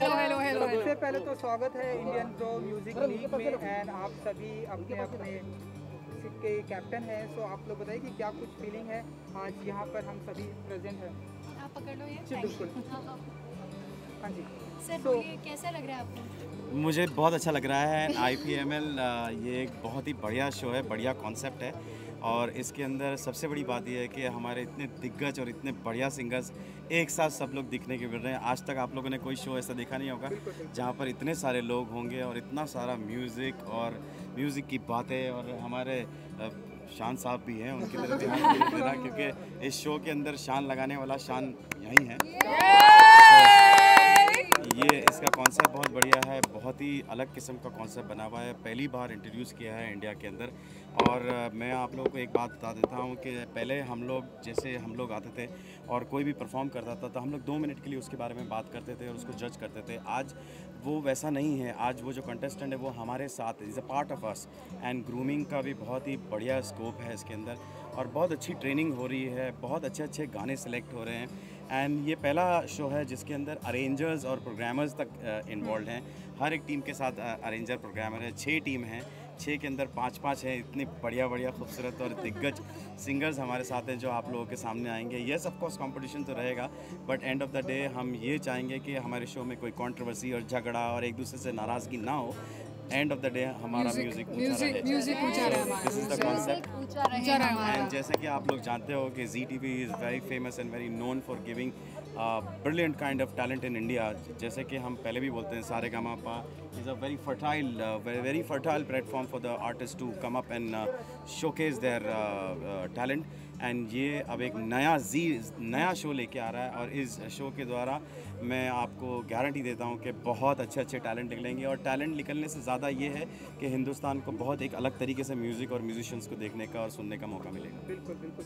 Hello hello सबसे पहले तो स्वागत है इंडियन प्रो म्यूजिक लीग में एंड आप सभी अपने अपने के कैप्टन हैं। सो आप लोग बताइए कि क्या कुछ फीलिंग है आज यहाँ पर हम सभी प्रेजेंट हैं। आप पकड़ लो ये। जी बिल्कुल। हाँ जी सर बोलिए कैसा लग रहा है आपको? मुझे बहुत अच्छा लग रहा है। IPML ये एक बहुत ही बढ़िया शो है, बढ़िया कॉन्सेप्ट है और इसके अंदर सबसे बड़ी बात यह है कि हमारे इतने दिग्गज और इतने बढ़िया सिंगर्स एक साथ सब लोग दिखने के मिल रहे हैं। आज तक आप लोगों ने कोई शो ऐसा देखा नहीं होगा जहाँ पर इतने सारे लोग होंगे और इतना सारा म्यूज़िक और म्यूज़िक की बातें। और हमारे शान साहब भी हैं, उनकी तरफ ध्यान देना क्योंकि इस शो के अंदर शान लगाने वाला शान यही है। ये इसका कॉन्सेप्ट बहुत बढ़िया है, बहुत ही अलग किस्म का कॉन्सेप्ट बना हुआ है, पहली बार इंट्रोड्यूस किया है इंडिया के अंदर। और मैं आप लोगों को एक बात बता देता हूँ कि पहले हम लोग आते थे और कोई भी परफॉर्म करता था तो हम लोग 2 मिनट के लिए उसके बारे में बात करते थे और उसको जज करते थे। आज वो वैसा नहीं है। आज वो जो कंटेस्टेंट है वो हमारे साथ is a part of us and grooming का भी बहुत ही बढ़िया स्कोप है इसके अंदर और बहुत अच्छी ट्रेनिंग हो रही है, बहुत अच्छे अच्छे गाने सेलेक्ट हो रहे हैं। एंड ये पहला शो है जिसके अंदर अरेंजर्स और प्रोग्रामर्स तक इन्वॉल्व हैं। हर एक टीम के साथ अरेंजर प्रोग्रामर है। 6 टीम हैं, 6 के अंदर 5-5 हैं। इतनी बढ़िया बढ़िया खूबसूरत और दिग्गज सिंगर्स हमारे साथ हैं जो आप लोगों के सामने आएंगे। येस ऑफ कोर्स कंपटीशन तो रहेगा but end of the day हम ये चाहेंगे कि हमारे शो में कोई कंट्रोवर्सी और झगड़ा और एक दूसरे से नाराज़गी ना हो। एंड ऑफ द डे हमारा म्यूजिक ऊंचा रहे। This is the concept and जैसे कि आप लोग जानते हो कि ZTV is very famous and very known for giving brilliant kind of talent in India. जैसे कि हम पहले भी बोलते हैं Saregamapa is a very fertile platform for the artist to come up and showcase their talent. And ये अब एक नया शो लेके आ रहा है और इस शो के द्वारा मैं आपको गारंटी देता हूँ कि बहुत अच्छे अच्छे टैलेंट निकलेंगे। और टैलेंट निकलने से ज़्यादा ये है कि हिंदुस्तान को बहुत एक अलग तरीके से म्यूज़िक और म्यूजिशियंस को देखने का और सुनने का मौका मिलेगा। बिल्कुल बिल्कुल।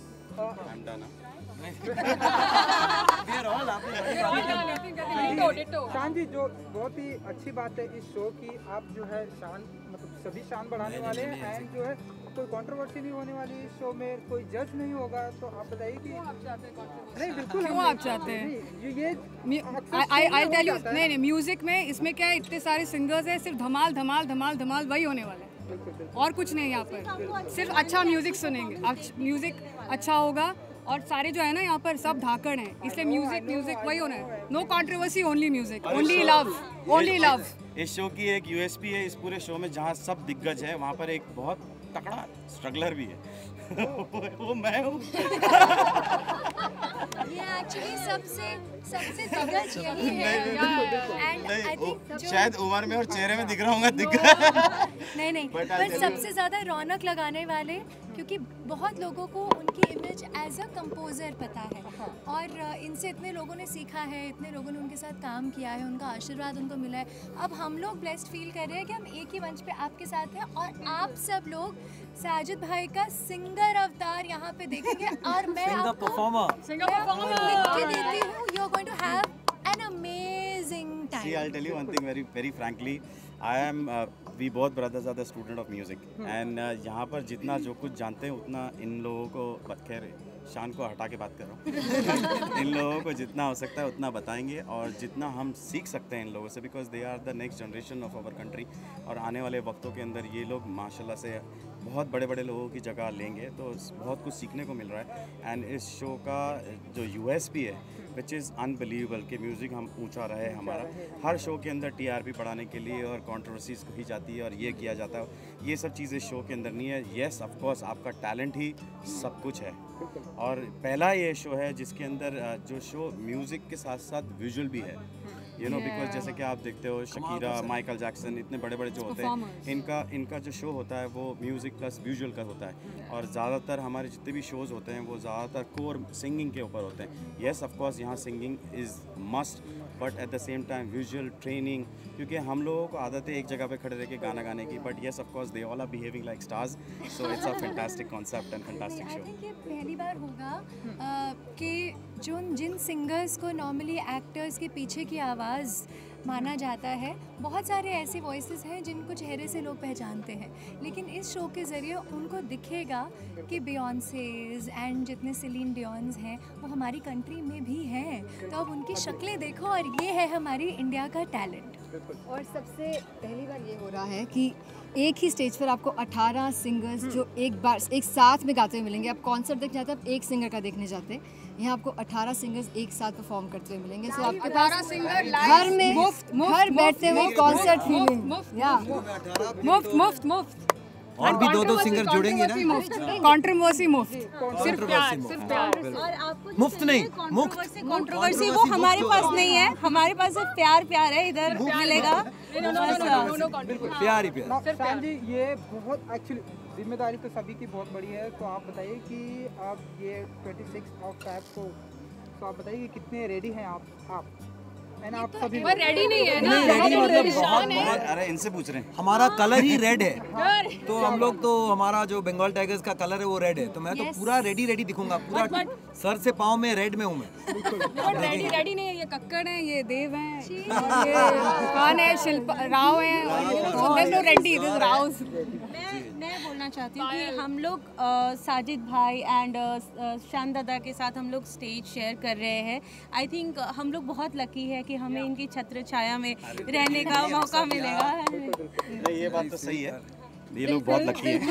शान जी, जो बहुत ही अच्छी बात है इस शो की, आप जो है शान मतलब सभी शान बढ़ाने वाले हैं एंड जो है कोई कंट्रोवर्सी नहीं होने वाली इस शो में, कोई जज नहीं होगा। तो आप बताइए कि नहीं बिल्कुल क्यों आप चाहते हैं ये आई टेल यू नहीं म्यूजिक में इसमें क्या है, इतने सारे सिंगर्स हैं, सिर्फ धमाल धमाल धमाल धमाल वही होने वाला है और कुछ नहीं। यहाँ पर सिर्फ अच्छा म्यूजिक सुनेंगे, म्यूजिक अच्छा होगा और सारे जो है ना यहाँ पर सब धाकड़ हैं, इसलिए म्यूजिक वही होना है। No controversy, only music, only love. इस शो की एक USP है इस पूरे शो में, जहाँ सब दिग्गज है वहाँ पर एक बहुत तगड़ा स्ट्रगलर भी है वो मैं हूँ। ये एक्चुअली सबसे दिग्गज यही है एंड आई थिंक शायद उम्र में और चेहरे में दिख रहा हूँ दिग्गज नहीं पर सबसे ज़्यादा रौनक लगाने वाले, क्योंकि बहुत लोगों को उनकी इमेज एज अ कंपोज़र पता है और इनसे इतने लोगों ने सीखा है, इतने लोगों ने उनके साथ काम किया है, उनका आशीर्वाद उनको मिला है। अब हम लोग ब्लेस्ड फील कर रहे हैं कि हम एक ही मंच पे आपके साथ हैं और आप सब लोग साजिद भाई का सिंगर अवतार यहाँ पे देखेंगे और मैं आपको लिख के देती हूँ, you are going to have an amazing time. See, I'll tell you one thing very frankly. We both brothers are the student of music and यहाँ पर जितना जो कुछ जानते हैं उतना इन लोगों को खैर शान को हटा के बात कर रहा हूँ इन लोगों को जितना हो सकता है उतना बताएंगे और जितना हम सीख सकते हैं इन लोगों से, because they are the next generation of our country. और आने वाले वक्तों के अंदर ये लोग माशाल्लाह से बहुत बड़े बड़े लोगों की जगह लेंगे, तो बहुत कुछ सीखने को मिल रहा है। एंड इस शो का जो USP है विच इज़ अनबिलीवेबल कि म्यूज़िक हम ऊंचा रहे हमारा। हर शो के अंदर TRP बढ़ाने के लिए और कंट्रोवर्सीज कही जाती है और ये किया जाता है, ये सब चीज़ें शो के अंदर नहीं है। येस ऑफ कोर्स आपका टैलेंट ही सब कुछ है और पहला ये शो है जिसके अंदर जो शो म्यूज़िक के साथ साथ विजुअल भी है, यू नो, बिकॉज जैसे कि आप देखते हो शकीरा, माइकल जैक्सन, इतने बड़े बड़े जो होते हैं इनका जो शो होता है वो म्यूज़िक प्लस विजुअल का होता है। और ज़्यादातर हमारे जितने भी शोज़ होते हैं वो ज़्यादातर कोर सिंगिंग के ऊपर होते हैं। येस ऑफ कोर्स यहाँ singing is must but at the same time visual training, क्योंकि हम लोगों को आदत है एक जगह पे खड़े रह के गाना गाने की, but yes of course they all are behaving like stars, so it's a fantastic concept and fantastic show. I think ये पहली बार होगा कि जिन सिंगर्स को नॉर्मली एक्टर्स के पीछे की आवाज़ माना जाता है। बहुत सारे ऐसे वॉइसेस हैं जिनको चेहरे से लोग पहचानते हैं, लेकिन इस शो के ज़रिए उनको दिखेगा कि बियॉन्सेज एंड जितने सेलिन डियोन्स हैं वो हमारी कंट्री में भी हैं। तो अब उनकी शक्लें देखो और ये है हमारी इंडिया का टैलेंट। और सबसे पहली बार ये हो रहा है कि एक ही स्टेज पर आपको 18 सिंगर्स जो एक साथ में गाते हुए मिलेंगे। आप कॉन्सर्ट देखने जाते हैं, आप एक सिंगर का देखने जाते हैं, यहाँ आपको 18 सिंगर्स एक साथ परफॉर्म करते हुए मिलेंगे। सो आपके पास घर में घर बैठते हुए कॉन्सर्ट फीलिंग मुफ्त और भी 2-2 सिंगर जुड़ेंगे ना। कंट्रोवर्सी मुफ्त, सिर्फ प्यार, मुफ्त नहीं, मुफ्त। कंट्रोवर्सी वो हमारे पास नहीं है, हमारे पास सिर्फ प्यार है। इधर मिलेगा प्यार ही प्यार। शान जी, ये बहुत एक्चुअली जिम्मेदारी तो सभी की बहुत बड़ी है, तो आप बताइए कि आप ये 26 ऑफ फेब को, तो आप बताइए कि कितने रेडी हैं आप आप सभी रेडी नहीं है ना। नहीं रेडी मतलब बहुत अरे इनसे पूछ रहे हैं। हमारा कलर ही रेड है, तो हम लोग तो हमारा जो बंगाल टाइगर्स का कलर है वो रेड है, तो मैं तो पूरा रेडी दिखूंगा, पूरा सर से पाँव में रेड में हूँ मैं। रेडी नहीं है, ये कक्कड़ है, ये देव है, और ये तूफान है, शिल्पा राव है, रेडी राव। मैं बोलना चाहती हूँ कि हम लोग साजिद भाई एंड शान दादा के साथ हम लोग स्टेज शेयर कर रहे हैं। आई थिंक हम लोग बहुत लकी है कि हमें इनकी छत्र छाया में रहने का मौका मिलेगा। नहीं, ये बात तो सही है, ये लोग बहुत लकी हैं।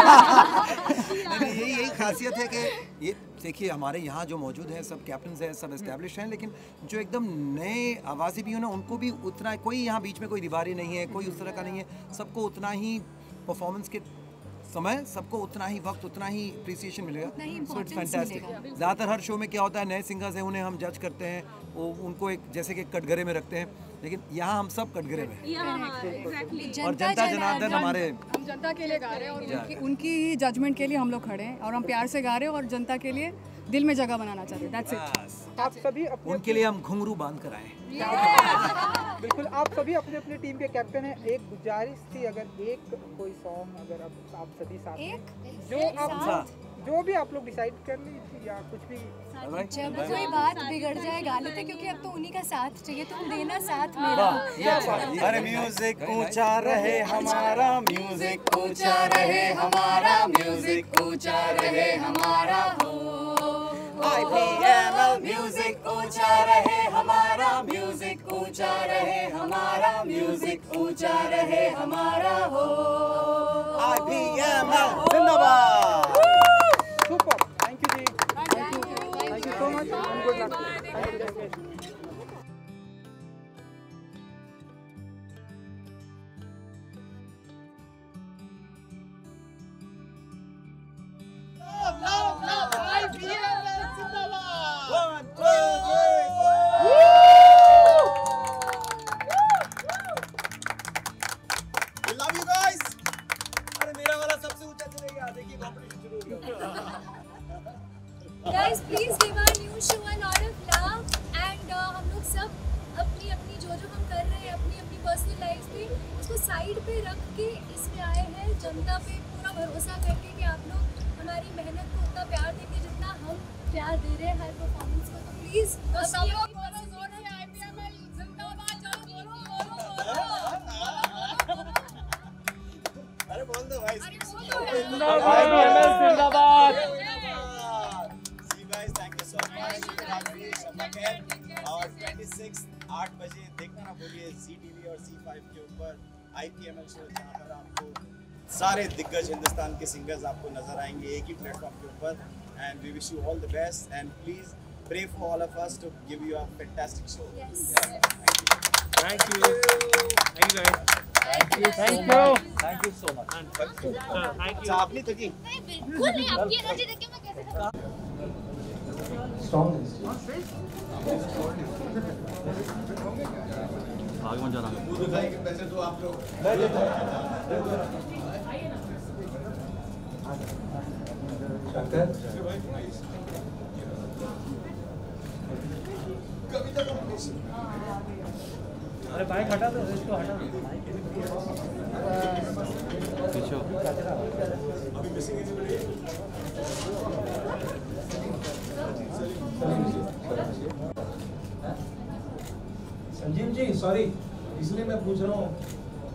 यही खासियत है कि ये देखिए हमारे यहाँ जो मौजूद हैं सब कैप्टन्स हैं, सब एस्टेब्लिश हैं, लेकिन जो एकदम नए आवाज़ी भी हो ना, उनको भी उतना, कोई यहाँ बीच में कोई दीवारी नहीं है, कोई उस तरह का नहीं है। सबको उतना ही परफॉर्मेंस के समय, सबको उतना ही वक्त, उतना ही अप्रिसिएशन मिलेगा। So it's fantastic. ज़्यादातर हर शो में क्या होता है, नए सिंगर्स हैं, उन्हें हम जज करते हैं, वो उनको एक जैसे कि कटघरे में रखते हैं, लेकिन यहाँ हम सब कटघरे में हैं। और जनता जनार्दन हमारे, हम जनता के लिए गा रहे हैं और उनकी जजमेंट के लिए हम लोग खड़े हैं, और हम प्यार से गा रहे हैं और जनता के लिए दिल में जगह बनाना चाहते हैं। That's it. आप सभी उनके लिए हम घुंघरू बांध कर आए। बिल्कुल, आप सभी अपने अपने टीम के कैप्टन हैं। एक गुजारिश थी, अगर एक कोई सॉन्ग अगर आप सभी साथ जो भी आप लोग डिसाइड कर लीजिए या कुछ भी। जब कोई बात बिगड़ जाए गा लेते, क्योंकि अब तो उन्हीं का साथ चाहिए, तुम देना साथ मेरा। अरे म्यूजिक ऊंचा रहे हमारा, म्यूजिक ऊंचा रहे हमारा, म्यूजिक ऊंचा रहे हमारा हो। IPML म्यूजिक ऊंचा रहे हमारा, म्यूजिक ऊंचा रहे हमारा, म्यूजिक ऊंचा रहे हमारा हो। IPML जिंदाबाद। सुपर, थैंक यू जी, thank you so much, good luck, thank you. Guys, please give our new show a lot of love and हम लोग सब अपनी अपनी जो हम कर रहे हैं अपनी अपनी पर्सनल लाइफ पे उसको साइड पे रख के इसमें आए हैं, जनता पे पूरा भरोसा करके कि आप लोग हमारी मेहनत को उतना प्यार देंगे जितना हम प्यार दे रहे हैं हर परफॉर्मेंस को। तो प्लीज़ सब लोग अरे बोल दो भाई। और 26 8 बजे देखना ना भूलिए ZTV और C5 के ऊपर IPML शो, जहाँ पर आपको सारे दिग्गज हिंदुस्तान के सिंगर्स आपको नजर आएंगे एक ही प्लेटफॉर्म के ऊपर। And we wish you all the best and please pray for all of us to give you a fantastic show. Yes. Thank you. Thank you guys. Thank you so much. Thank you. आपने तो की बिल्कुल नहीं, आपकी energy देख के मैं कैसे आगे जा रहा हूँ। दूध खाएंगे पैसे तो आप लोग अरे बाइक हटा दो, इसको हटा दो। अभी मिसिंग संजीव जी सॉरी, इसलिए मैं पूछ रहा हूँ।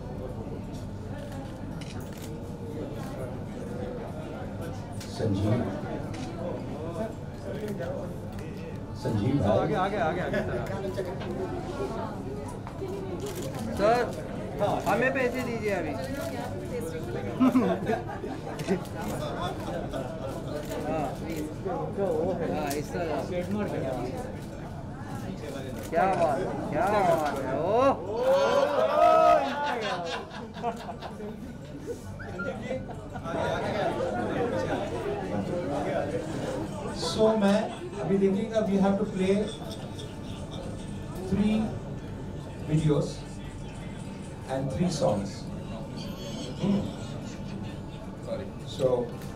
संजीव संजीव आगे आगे आगे आगे सर, हमें पैसे दीजिए अभी। हाँ इस तरह क्या बात है सो मैं अभी देखिएगा, we have to play 3 videos and 3 songs. So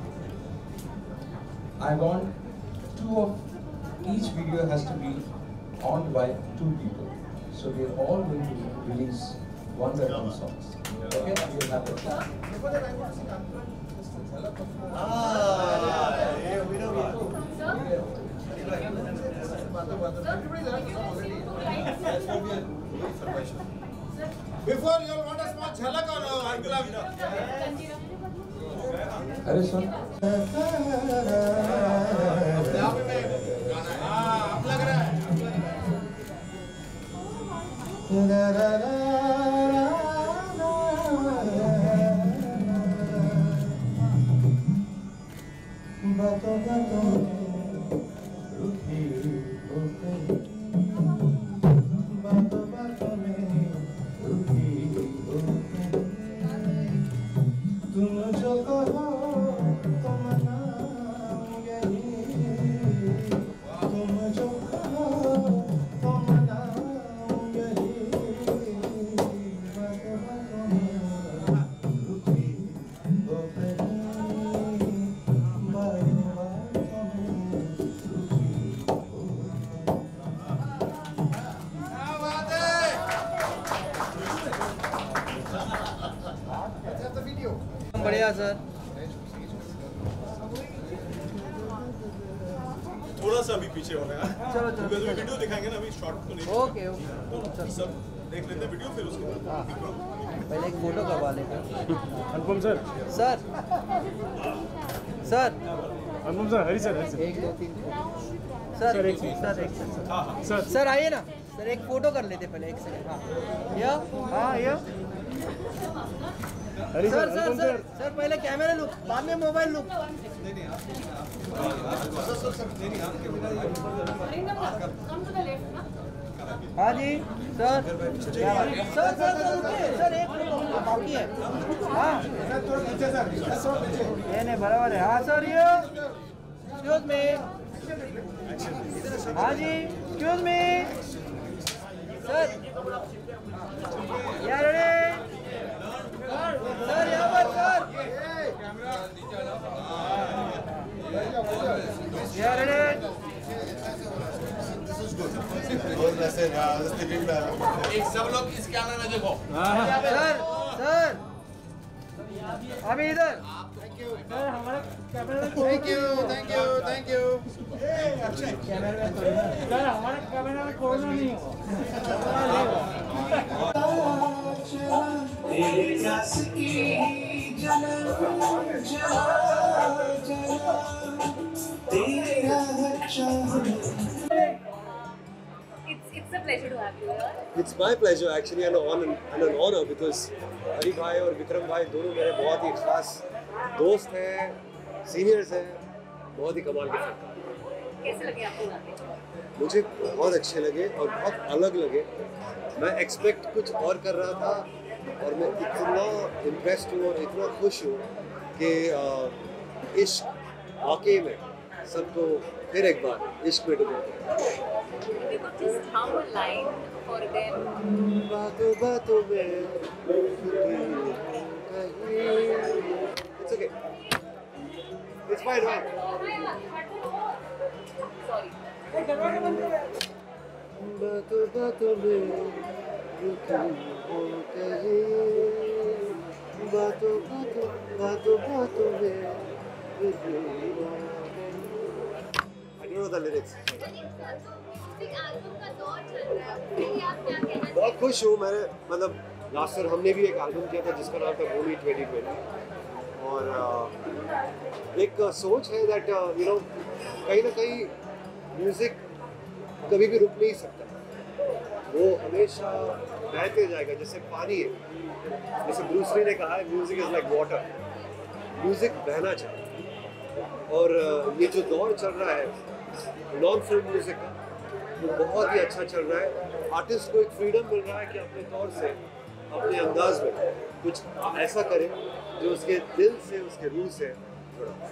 I want 2 of each video has to be owned by 2 people. So we are all going to release 1 by 1 songs. Okay? We'll have it. Before you all want a small jhalak or unplugged? अरे सुन, अब लग रहा है। बातों बातों रुकी हो गई, बातों बातों में रुकी हो गई, तुम जो कहो तो मनाऊंगी, तुम जो कहो तो मनाऊंगी, बातों बातों में रुकी हो गई, बातों बातों में रुकी हो गई। क्या बात है? That's the video. बढ़िया सर। थोड़ा सा अभी पीछे होना है। चलो क्योंकि अभी वीडियो दिखाएंगे ना, अभी शॉर्ट तो नहीं। ओके तो सब देख लेते हैं वीडियो, फिर उसके बाद पहले एक फोटो करवा लेंगे। Anupam sir, sir sir Anupam sir, Hari sir, 1 2 3 sir एक सर सर आइए ना सर, एक फोटो कर लेते पहले, 1 सेकंड। हाँ ये Hari sir sir, sir Anupam sir sir, sir पहले कैमरा लुक, बाद में मोबाइल लुक। हाँ जी सर, सर सर सर रुकिए सर, एक फोटो बाकी है। हाँ नहीं बराबर है। हाँ सर ये एक्सक्यूज मी, हाँ जी एक्सक्यूज मी सर, यार सर यहाँ पर सर, यार एक सब लोग इस कैमरा में देखो। सर सर अभी इधर। Thank you thank you thank you. Sir हमारे कैमरा में कोरोना नहीं हो। It's a pleasure to have you here. It's my pleasure actually and an honor because हरी भाई और विक्रम भाई दोनों मेरे बहुत ही खास दोस्त हैं, सीनियर्स हैं, बहुत ही कमाल के फनकार। कैसे लगे आपको गाने? मुझे बहुत अच्छे लगे और बहुत अलग लगे। मैं एक्सपेक्ट कुछ और कर रहा था और मैं इतना इम्प्रेस्ड हूँ और इतना खुश हूँ कि इश्क वाकई में सबको फिर एक बार इश्क में डुबो। If you could just hum a line for them. बातों बातों में It's okay. It's fine, right? Sorry. बातों बातों में रुकी हो गई, बातों बातों में रुकी हो गई। I don't know the lyrics. बहुत खुश हूँ। मैंने मतलब लास्ट ईयर हमने भी एक एल्बम किया था जिसका नाम था भूमि 2020 और एक सोच है दैट यू नो कहीं ना कहीं म्यूज़िक कभी भी रुक नहीं सकता, वो हमेशा बहते जाएगा जैसे पानी है। जैसे ब्रूस ली ने कहा है music is like water, music बहना चाहिए। और ये जो दौर चल रहा है नॉन फिल्म म्यूज़िक का वो बहुत ही अच्छा चल रहा है। आर्टिस्ट को एक फ्रीडम मिल रहा है कि अपने तौर से अपने अंदाज में कुछ ऐसा करे जो उसके दिल से उसके रूह से जुड़ा।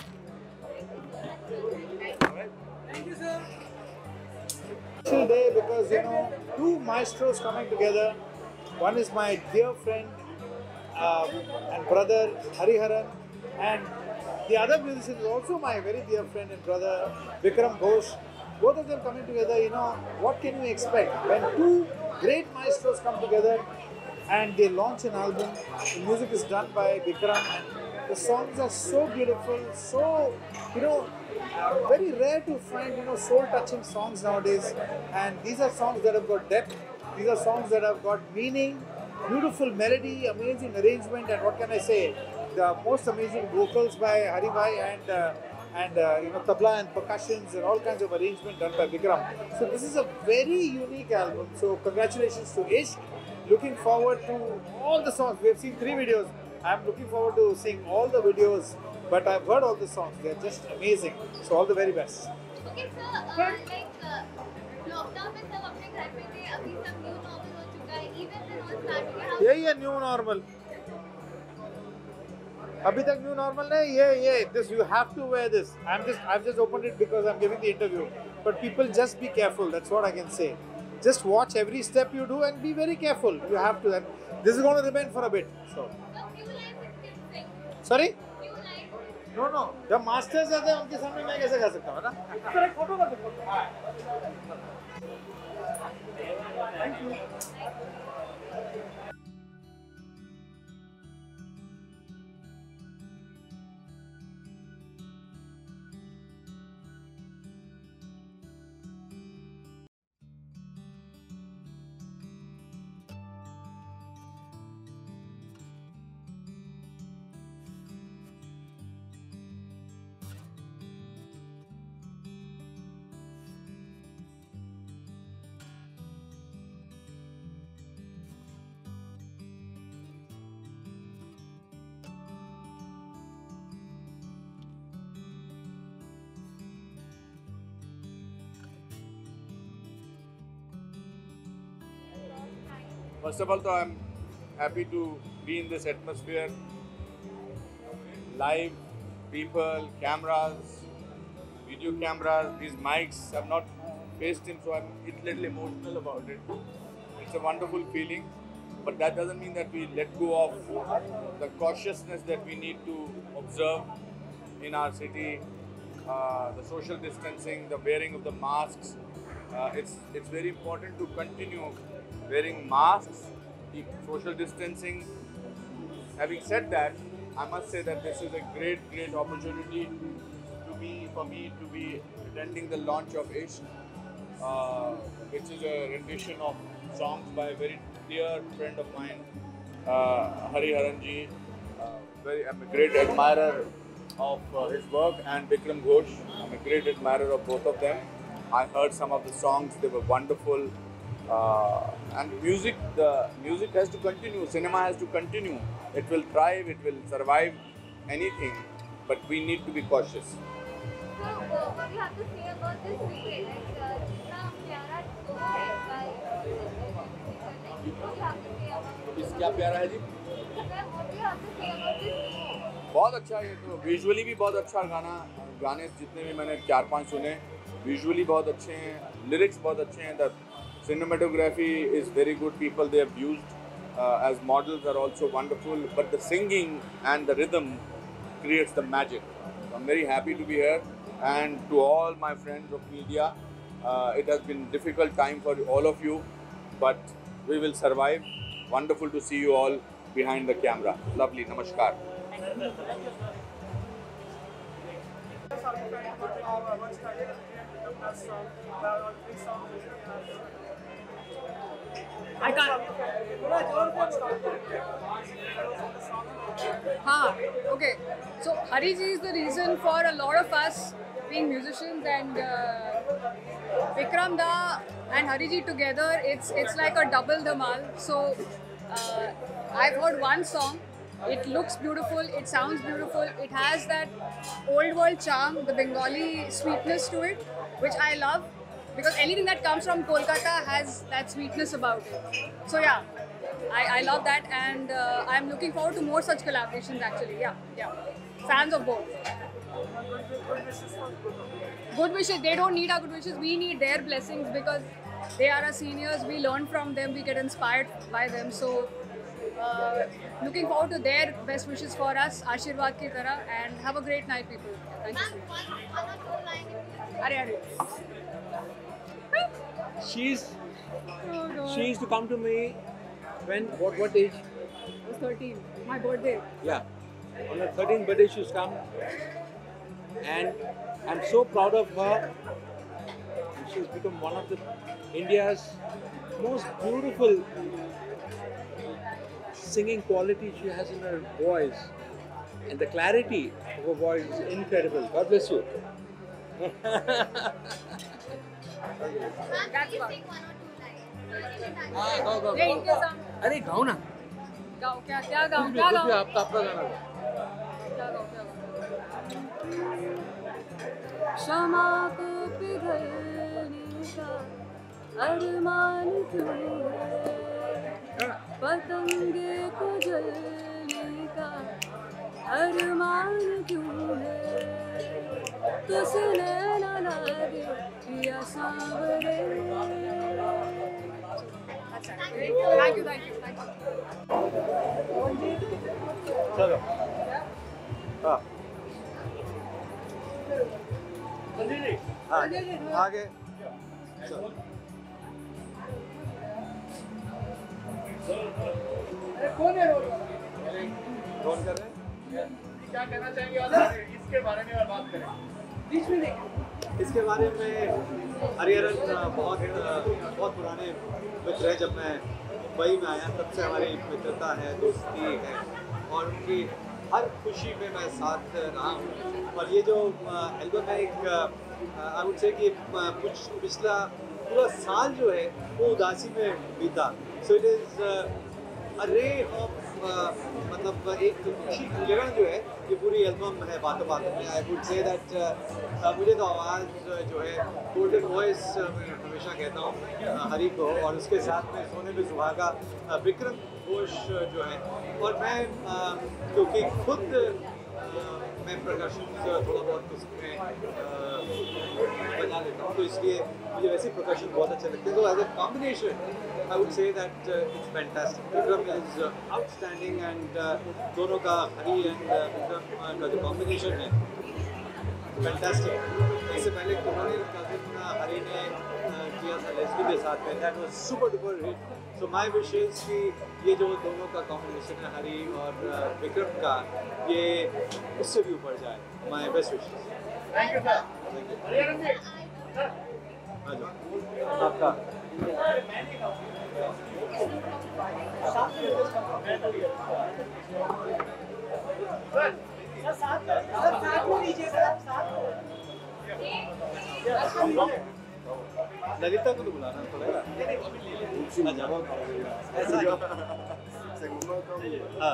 Special day because you know two maestros coming together. One is my dear friend and brother Hariharan, and the other musician is also my very dear friend and brother Vikram Ghosh. Both of them coming together, you know, what can you expect when two great maestros come together and they launch an album? The music is done by Vikram and the songs are so beautiful, so, you know, very rare to find, you know, soul-touching songs nowadays. And these are songs that have got depth, these are songs that have got meaning, beautiful melody, amazing arrangement, and what can I say? The most amazing vocals by Hari Bhai and you know, tabla and percussions and all kinds of arrangement done by Vikram. So this is a very unique album. So congratulations to Ishq. Looking forward to all the songs. We have seen 3 videos. I'm looking forward to seeing all the videos. But I've heard all the songs. They're just amazing. So all the very best. Okay, sir. Lockdown में सब अपने घर पे थे. अभी सब new normal हो चुका है. Even when all started. यही है new normal. अभी तक new normal नहीं ये this you have to wear this. I've just opened it because I'm giving the interview. But people just be careful. That's what I can say. Just watch every step you do and be very careful. You have to. And this is going to remain for a bit. So. Sorry? No. जब masters आते हैं उनके सामने मैं कैसे गा सकता हूँ ना? सर एक फोटो कर दो. Thank you. First of all, I'm happy to be in this atmosphere. Live, people, cameras, video cameras, these mics. I've not faced him, so I'm a little emotional about it. It's a wonderful feeling, but that doesn't mean that we let go of the cautiousness that we need to observe in our city. The social distancing, the wearing of the masks. It's very important to continue wearing masks, social distancing. Having said that, I must say that this is a great opportunity for me to be attending the launch of Ishq, which is a rendition of songs by a very dear friend of mine, Hariharan ji. I'm a great admirer of his work, and Vikram Ghosh. I'm a great admirer of both of them. I heard some of the songs; they were wonderful. And the music has to continue. Cinema has to continue. It will thrive. It will survive anything. But we need to be cautious. So, what do you have to say about this video? Like, प्यारा show है what do you have to say about इस क्या प्यारा है जी? What do you have to say about this video? बहुत अच्छा है ये तो. विजुअली भी बहुत अच्छा गाने जितने भी मैंने 4-5 सुने, विजुअली बहुत अच्छे हैं, लिरिक्स बहुत अच्छे हैं. The cinematography is very good. People they have used as models are also wonderful. But the singing and the rhythm creates the magic. So I'm very happy to be here. And to all my friends of media, it has been a difficult time for all of you, but we will survive. Wonderful to see you all behind the camera. Lovely. Namaskar. I can't. Okay. So Hari ji is the reason for a lot of us being musicians, and Vikram da and Hari ji together, it's like a double dhamal. So I've heard one song. It looks beautiful. It sounds beautiful. It has that old world charm, the Bengali sweetness to it, which I love. Because anything that comes from Kolkata has that sweetness about it. So yeah, I love that, and I'm looking forward to more such collaborations actually. Yeah. Fans of both. Good wishes. They don't need our good wishes. We need their blessings because they are our seniors. We learn from them. We get inspired by them. So looking forward to their best wishes for us. Ashirwad ki tarah, and have a great night, people. Thank you. She used to come to me when, what age? I was 13. My birthday. Yeah. On her 13th birthday she used to come. And I'm so proud of her. She's become one of India's most beautiful singing quality she has in her voice. And the clarity of her voice is incredible. God bless you. अरे गाओ ना गाओ क्या गाओ आपका गाना क्षमा को पिघलने का अरमान क्यों है पतंगे को जलने का अरमान क्यों है तुझने ना लागे पिया सांवरे। Thank you. चलो आगे चलो। कौन है रोल कर रहे हैं? क्या कहना चाहेंगे और इसके बारे में और बात करें? इसके बारे में हरिहरन बहुत पुराने मित्र है। जब मैं मुंबई में आया तब से हमारी मित्रता है, दोस्ती है और उनकी हर खुशी में मैं साथ रहा हूँ। और ये जो एल्बम है एक आई वुड से कि पिछला पूरा साल जो है वो उदासी में बीता। So it is a ray of मतलब एक खुशी की किरण जो है ये पूरी एल्बम है बातों बातों में। आई वुड से दैट मुझे तो आवाज़ जो है गोल्डन वॉइस मैं हमेशा कहता हूँ हरी को, और उसके साथ में सोने में सुहागा विक्रम घोष जो है। और मैं क्योंकि खुद मैं प्रकर्शन थोड़ा बहुत उसमें बजा लेता हूँ तो इसलिए मुझे वैसे प्रकर्शन बहुत अच्छे लगते हैं। तो as a combination I would say that it's fantastic. Vikram is outstanding, and दोनों का हरी and विक्रम का जो combination है fantastic. इससे पहले उन्होंने हरी ने किया था लेस्ली के साथ में, that was super duper hit. So my wish is कि ये जो दोनों का combination है हरी और विक्रम का ये उससे भी ऊपर जाए. My best wishes. Thank you sir. आपका ललिता को तो बुलाना पड़ेगा। ऐसा हाँ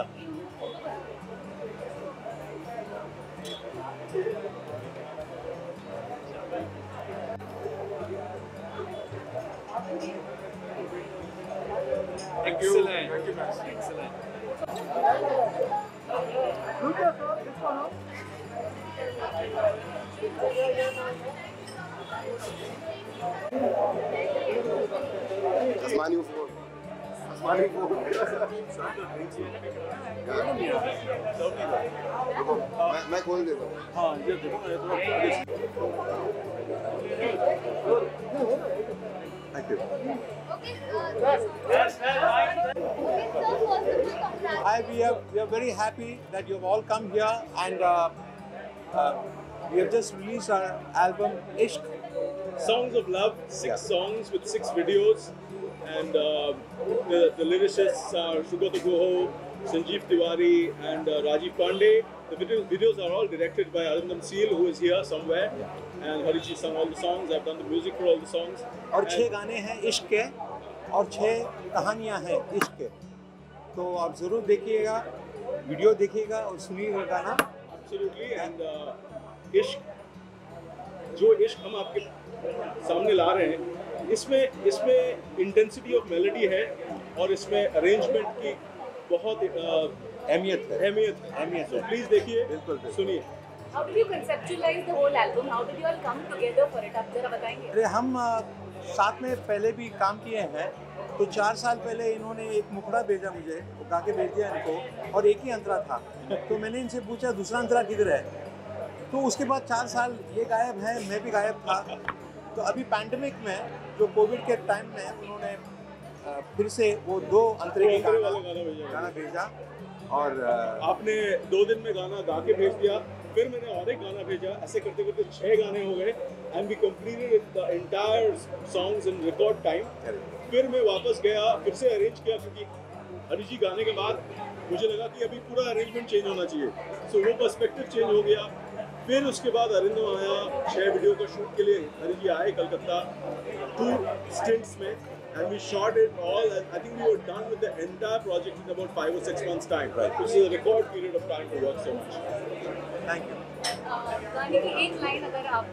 Excellent. Thank you, Master. Excellent. आसमानी फूल आसमानी फूल मैं खोल देता हूँ। हाँ ये देखो Thank you. We are very happy that you have all come here, and we have just released our album Ishq, Songs of Love, 6 songs with 6 videos, and the lyricists are Sugata Guho, Sanjeev Tiwari, and Rajiv Pandey. The videos are all directed by Arindam Seal, who is here somewhere, and Harichi sung all the songs. I've done the music for all the songs. और 6 गाने हैं इश्क के और 6 कहानियां हैं इश्क के, तो आप ज़रूर देखिएगा, वीडियो देखिएगा और सुनिएगा गाना। Absolutely, and इश्क, जो इश्क हम आपके सामने ला रहे हैं, इसमें इंटेंसिटी ऑफ मेलोडी है और इसमें अरेंजमेंट की बहुत अहमियत है। So please देखिए, सुनिए। How did you conceptualize the whole album? How did you all come together for it? आप जरा बताएंगे? अरे हम साथ में पहले भी काम किए हैं, तो 4 साल पहले इन्होंने एक मुखड़ा भेजा मुझे, वो गा के भेज दिया इनको, और एक ही अंतरा था, तो मैंने इनसे पूछा दूसरा अंतरा किधर है, तो उसके बाद 4 साल ये गायब है, मैं भी गायब था, तो अभी पैंडेमिक में जो कोविड के टाइम में उन्होंने फिर से वो 2 अंतरे के गाना भेजा, और आपने 2 दिन में गाना गा के भेज दिया, फिर मैंने और एक गाना भेजा, ऐसे करते करते 6 गाने हो गए, and we completed the entire songs in record time. फिर मैं वापस गया, फिर से अरेंज किया, क्योंकि हरी जी गाने के बाद मुझे लगा कि अभी पूरा अरेंजमेंट चेंज होना चाहिए, सो वो पर्सपेक्टिव चेंज हो गया। फिर उसके बाद अरिंदम आया 6 वीडियो का शूट के लिए, हरी जी आए कलकत्ता 2 स्टिंट्स में, and we shot it all, and I think we were done with the entire project in about 5 or 6 months time, which is a record period of time to work so much. Thank you. गाने की एक line अगर आप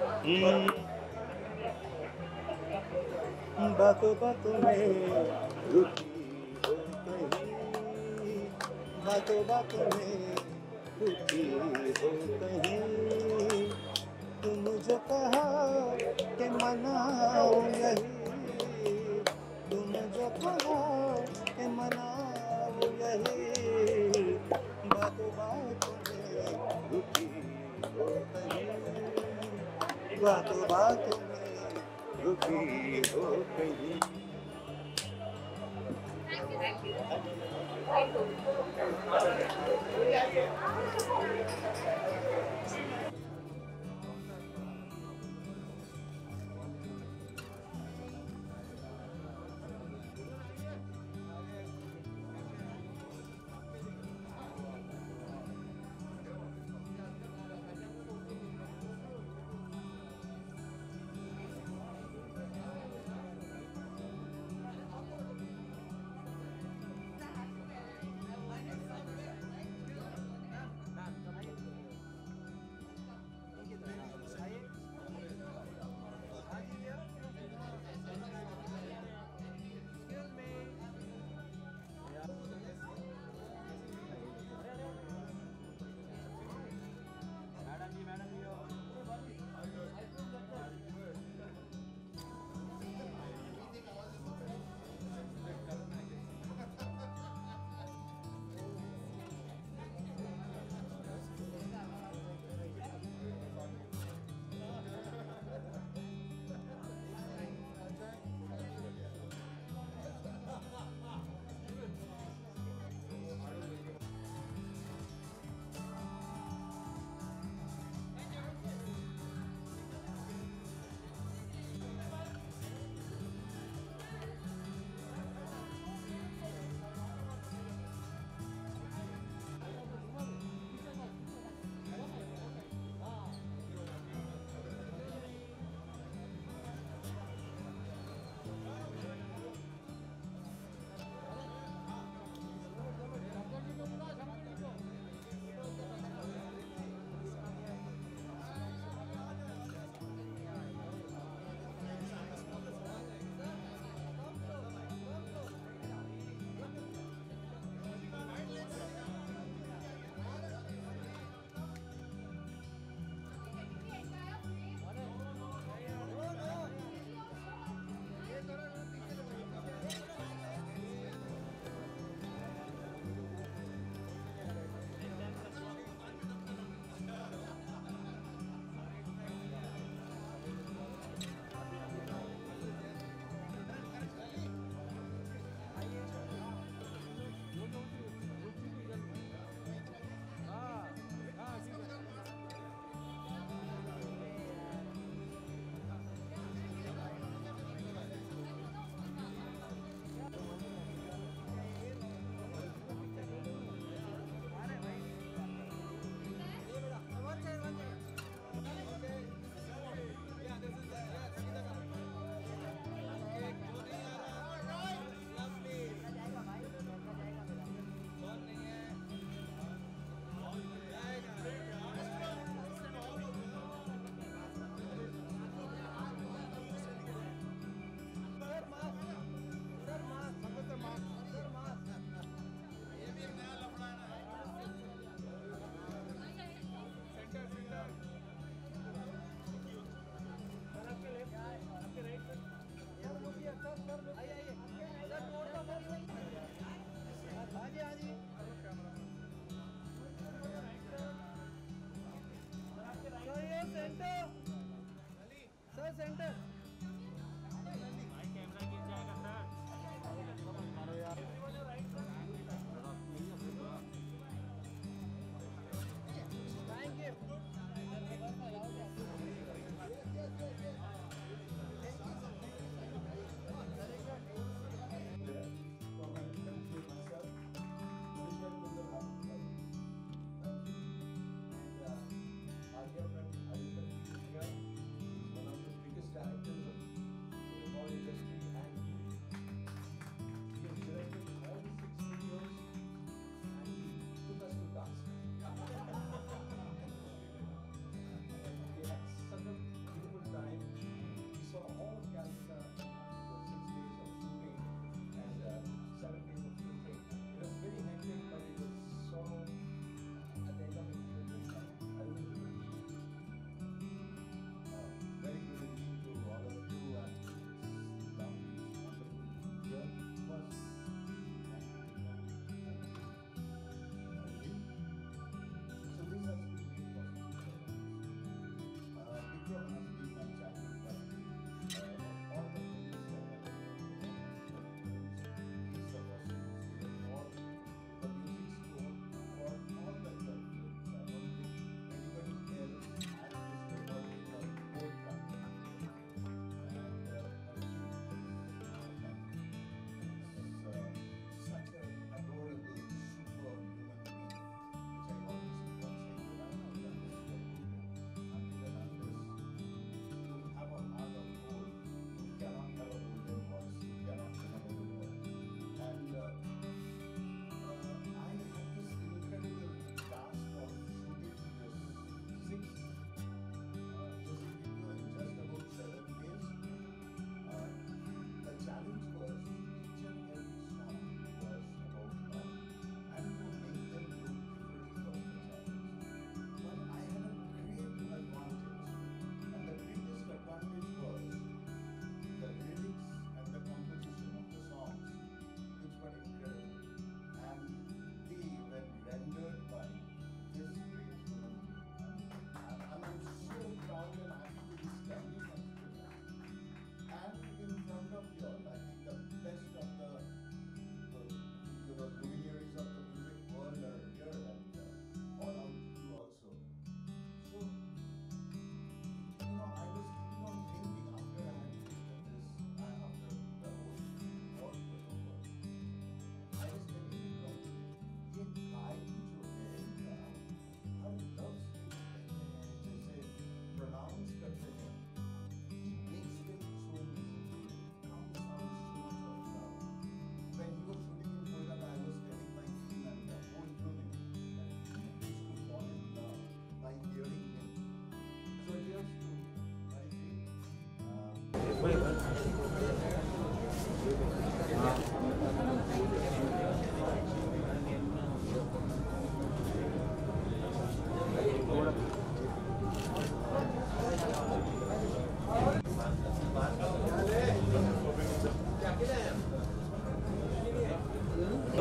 बातों बातों में रुकी हो कहीं, बातों बातों में रुकी हो कहीं, तुम जो कहा कि मनाओ यही, तुम जो कहा कि मनाओ यही, बातों बातों में रुकी हो कहीं, बातों बातों में रुकी हो कहीं।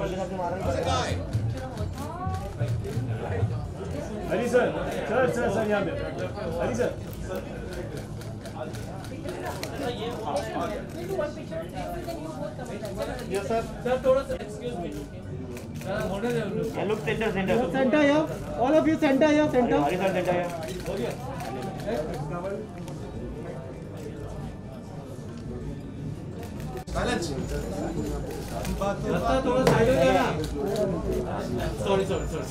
हरी सर यहाँ पे Hari sir Yes, sir. Sir, थोड़ा सा excuse me. Look center. Center here. All of you center here. Center. Hari sir center here. Balance. थोड़ा साइड हो जाना. Sorry.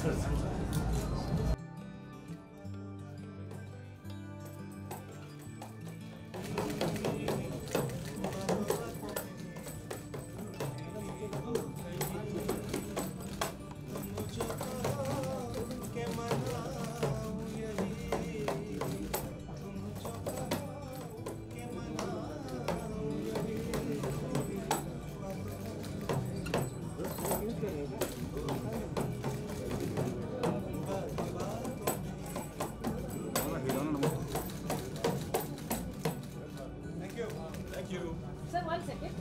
Sir, 1 second.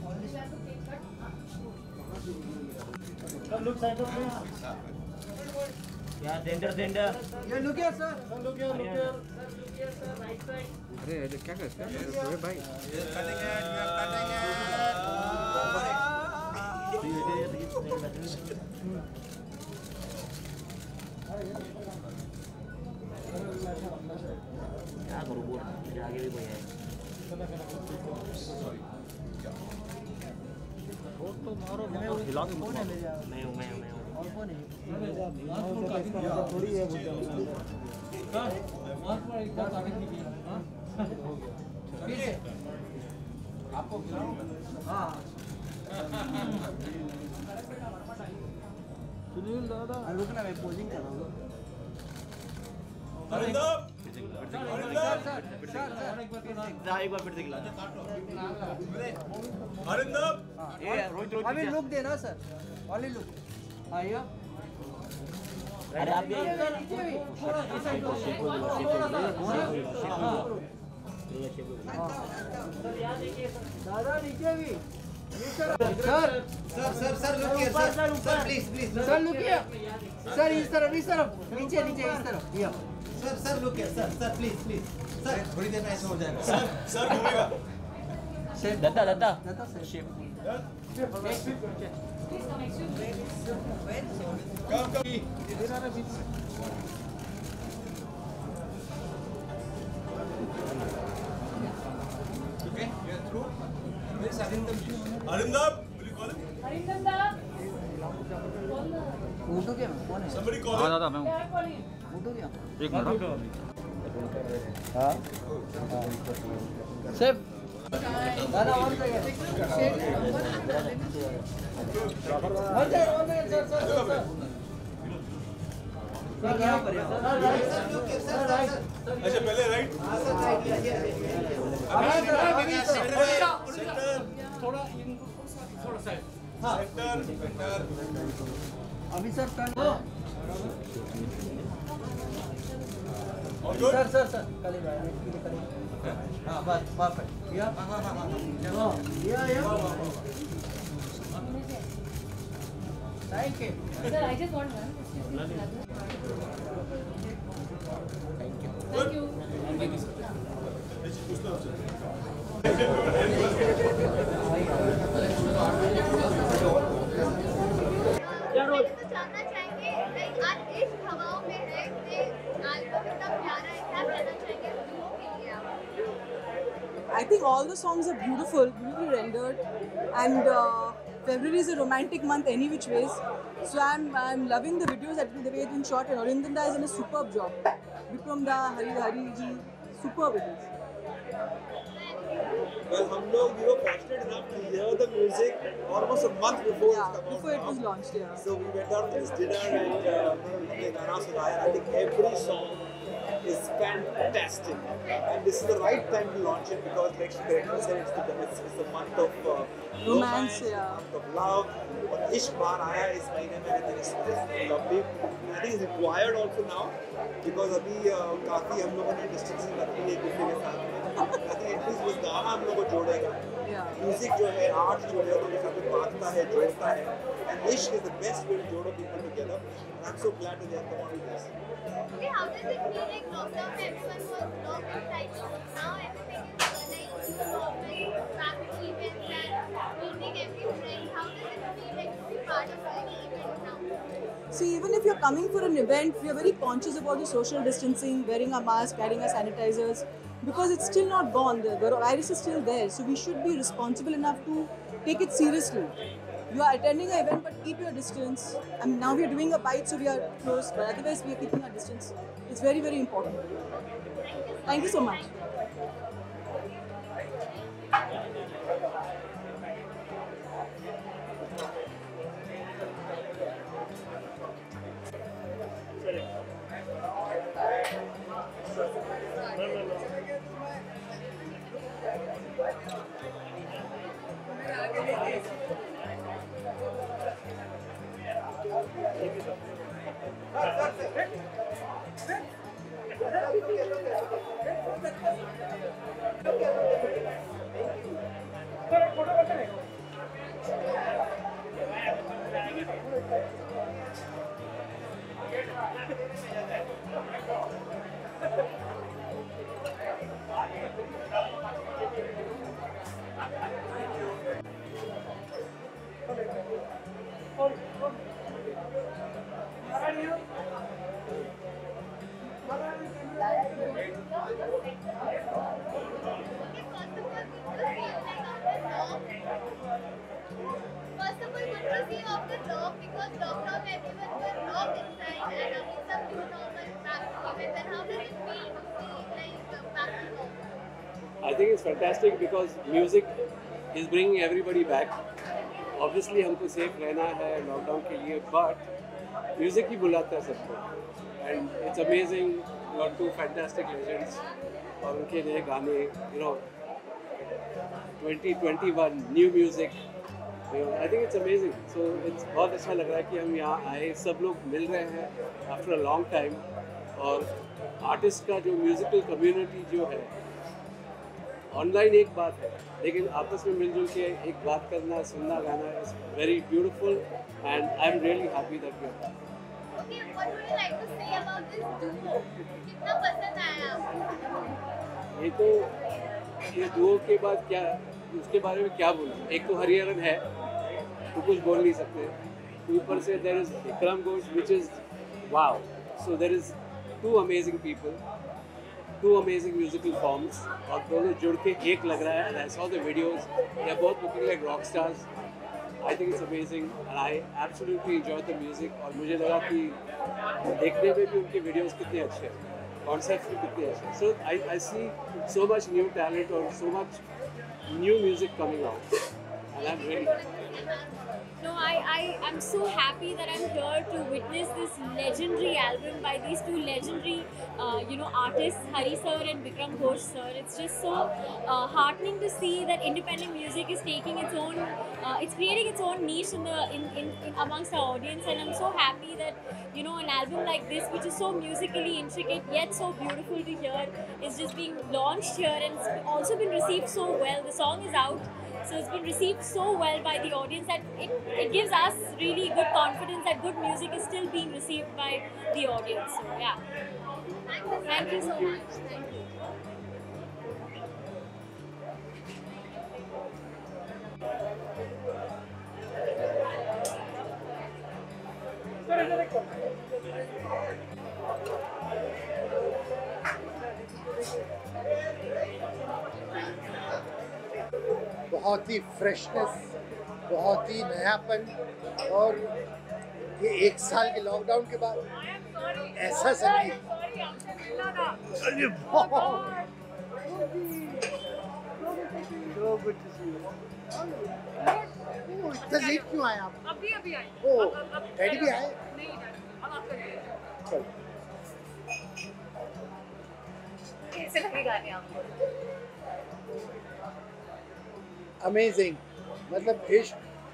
Look center. Yeah, center. Yeah, look here, sir. Look here, sir. Right side. अरे क्या कर रहे हैं भाई? क्या करूँ बोल? मेरे आगे भी कोई है। तो मारो हिला के कौन है ले जा? मैं हूँ। और कौन है? थोड़ी है वो। आपको हाँ सुनील दादा रुकना मैं पोजिंग कर रहा हूँ एक बार फिर से खिला अभी लुक देना सर ओनली लुक आइए अरे आप दादा नीचे भी sir look here, sir, please. Sir look here sir इस तरफ नीचे इस तरफ here sir look here, sir, please. Sir थोड़ी देर में ऐसा हो जाएगा. सर घूमेगा. Datta shape Okay, you're through. Where is Arindam? Arindam, will you call him? Arindam da. Photo क्या कौन है? Somebody call him. हाँ दादा मैं हूँ. फोटो क्या? एक मिनट. हाँ. सेफ. दादा और क्या? सर यहाँ पर अच्छा पहले राइट. थोड़ा साइड. हाँ. सेंटर. अभी सर टर्न. सर कल हाँ बस परफेक्ट. या thank you. Sir, I just want one. Thank you. जानना चाहेंगे आज इश्क हवाओं में है कि एल्बम इतना प्यारा है क्या कहना चाहेंगे लोगों के लिए आप? I think all the songs are beautifully rendered, and February is a romantic month any which ways. So I'm loving the videos that the way it's been shot, and Arindam Da is in a superb job. Vikram Da, Hari ji, superb it is. Well, हम लोग fortunate enough to hear the music almost a month before Before it was launched, yeah. So we went out to this dinner and हमने गाना सुनाया. I think every song is fantastic, and this is the right time to launch it because, like she correctly said, it's the month of romance, yeah. month of love. और इश्क बाहर आया है इस महीने में. I think it's lovely. I think it's required also now because अभी काफी हम लोगों ने distancing रखी है एक दूसरे के साथ. I think at least वो गाना हम लोगों को जोड़ेगा. म्यूजिक जो है, आर्ट जो है, उनके साथ बांटता है, जोड़ता है. And Ishq is the best way to join people together. And I'm so glad that they have come out with this. Okay, how does it feel like lockdown? Everyone was locked inside. Now everything is like back to events and meeting every friend. How does it feel like to be part of any event now? See, even if you're coming for an event, we are very conscious about the social distancing, wearing a mask, carrying our sanitizers, because it's still not gone. The virus is still there, so we should be responsible enough to take it seriously. You are attending an event, but keep your distance. I mean, now we are doing a bite, so we are close, but otherwise we are keeping our distance. It's very, very important. Thank you so much. First of all, good to see off the top because lockdown everyone was locked inside and now it's some new normal back to events. And how does it feel to see like back to normal? I think it's fantastic because music is bringing everybody back. Obviously हमको safe रहना है lockdown के लिए, but music ही बुलाता है सबको. And it's amazing, got two fantastic legends और उनके नए गाने, you know, 2021 new music. I think it's amazing. So it's बहुत अच्छा लग रहा है कि हम यहाँ आए, सब लोग मिल रहे हैं after a long time. और आर्टिस्ट का जो म्यूजिकल कम्युनिटी जो है, ऑनलाइन एक बात है, लेकिन आपस में मिलजुल के एक बात करना, सुनना, गाना is very beautiful and I am really happy that we are. Okay, what would you like to say about this duo? कितना पसंद आया आपको? ये दुओ के बाद क्या, उसके बारे में क्या बोलूँ. एक तो हरिहरन है तो कुछ बोल नहीं सकते, ऊपर से there is Vikram Ghosh which is wow. So there is two amazing people, two amazing musical forms और दोनों जुड़ के एक लग रहा है. And I saw the videos, they are both looking like rock stars. I think it's amazing and I absolutely enjoyed the music. और मुझे लगा कि देखने में भी उनके videos कितने अच्छे हैं, concepts भी कितने अच्छे हैं. So I see so much new talent और so much new music coming out and I'm really No, I'm so happy that I'm here to witness this legendary album by these two legendary, artists, Hari sir and Vikram Ghosh sir. It's just so heartening to see that independent music is taking its own, it's creating its own niche in amongst our audience, and I'm so happy that an album like this, which is so musically intricate yet so beautiful to hear, is just being launched here and it's also been received so well. The song is out. So it's been received so well by the audience that it gives us really good confidence that good music is still being received by the audience. So yeah. Thank you so much. Thank you. बहुत ही freshness, बहुत ही नयापन, और ये एक साल के lockdown के बाद ऐसा संगीत. अरे इतना लेट क्यों आए आप? अभी आए. ओ डैडी भी आए? नहीं, अब आप करिए. चलो. कैसे लगे गाने आपको? अमेजिंग, मतलब इश्क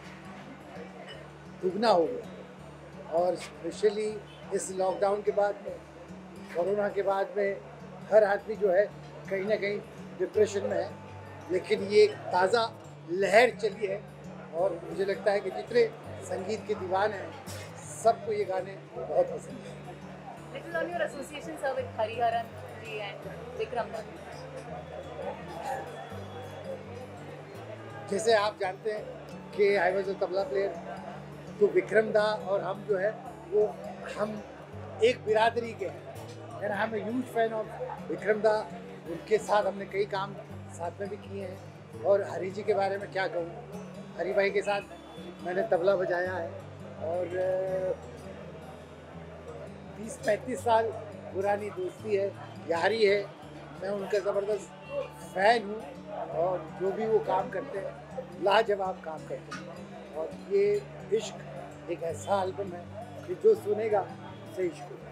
दुगना हो गया. और स्पेशली इस लॉकडाउन के बाद में, कोरोना के बाद में, हर आदमी जो है कहीं ना कहीं डिप्रेशन में है, लेकिन ये एक ताज़ा लहर चली है और मुझे लगता है कि जितने संगीत के दीवाने हैं, सबको ये गाने बहुत पसंद हैं। Little on your association, sir, with Hariharan ji and Vikram Da. जैसे आप जानते हैं कि I was a tabla player, तो विक्रम दा और हम जो है वो हम एक बिरादरी के हैं, and I am a huge fan of Vikram da. उनके साथ हमने कई काम साथ में भी किए हैं, और हरी जी के बारे में क्या कहूँ, हरी भाई के साथ मैंने तबला बजाया है, और 30-35 साल पुरानी दोस्ती है, यारी है। मैं उनका ज़बरदस्त फ़ैन हूँ, और जो भी वो काम करते हैं लाजवाब काम करते हैं। और ये इश्क एक ऐसा एल्बम है कि जो सुनेगा उसे इश्क होगा।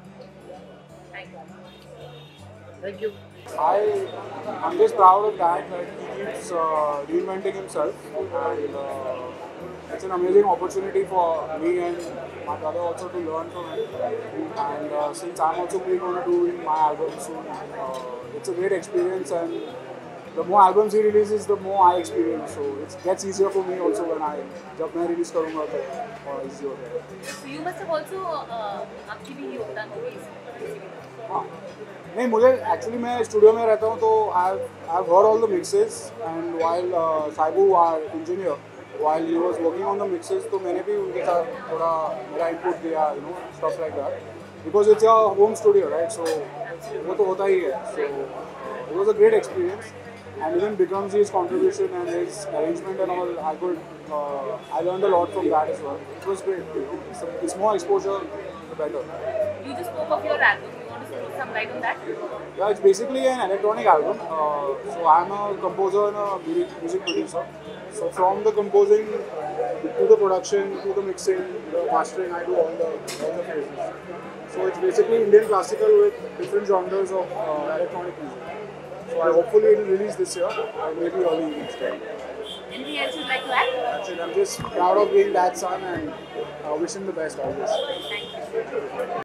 Thank you. I'm just proud of that he keeps reinventing himself, and it's an amazing opportunity for me and my brother also to learn from him. And since I'm also going to do my album soon, it's a great experience, and the more albums he releases, the more I experience. So it gets easier for me also when जब मैं release करूँगा तो easy हो जाएगा. So you must have also आपकी भी योगदान होगी इसमें. हाँ, नहीं मुझे एक्चुअली मैं स्टूडियो में रहता हूँ, तो I have heard all the mixes, and while Saibu our engineer while he was working on the mixes, तो मैंने भी उनके साथ थोड़ा मेरा इनपुट दिया, you know, stuff like that, because it's a home studio, right? So वो तो होता ही है. So it was a great experience, and even Bikram ji's contribution and his arrangement and all, I learned a lot from that as well. It was great, you know. It's more exposure, the better. You just spoke of your album. You want to throw some light on that? Yeah, it's basically an electronic album. So I'm a composer and a music producer. So from the composing to the production to the mixing, the mastering, I do all the phases. So it's basically Indian classical with different genres of electronic music. So hopefully it will release this year, or maybe early next year. Anything else you'd like to add? That's it. I'm just proud of being that son, and wish him the best always. Thank you.